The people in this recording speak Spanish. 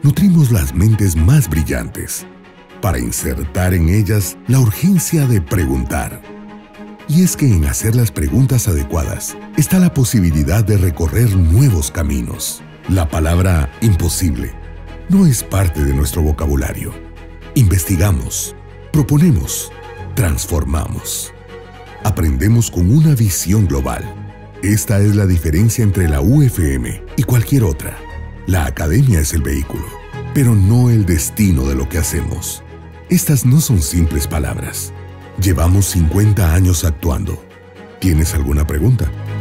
nutrimos las mentes más brillantes para insertar en ellas la urgencia de preguntar. Y es que en hacer las preguntas adecuadas está la posibilidad de recorrer nuevos caminos. La palabra imposible no es parte de nuestro vocabulario. Investigamos, proponemos, transformamos. Aprendemos con una visión global. Esta es la diferencia entre la UFM y cualquier otra. La academia es el vehículo, pero no el destino de lo que hacemos. Estas no son simples palabras. Llevamos 50 años actuando. ¿Tienes alguna pregunta?